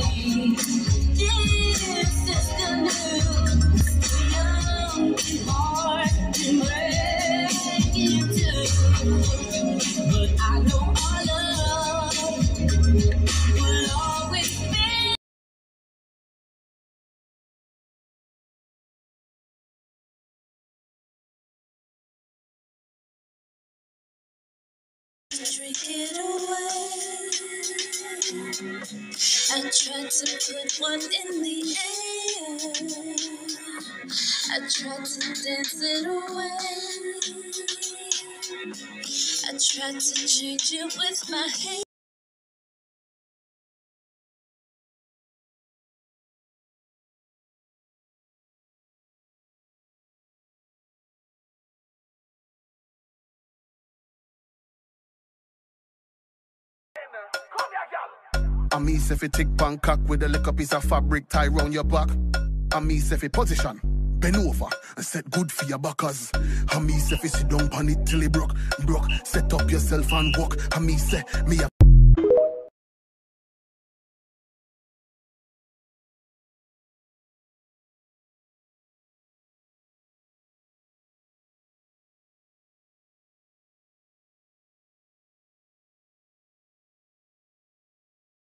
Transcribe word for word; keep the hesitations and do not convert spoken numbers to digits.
This is the news. Too young and hard to break into. But I know our love will always be. Drink it away. I tried to put one in the air. I tried to dance it away. I tried to change it with my hand. I me say fi tick Bangkok with a little piece of fabric tie round your back. I me say fi position, bend over and set good for your backers. I me say fi sit down pan it till it broke, broke. Set up yourself and walk. I me say me a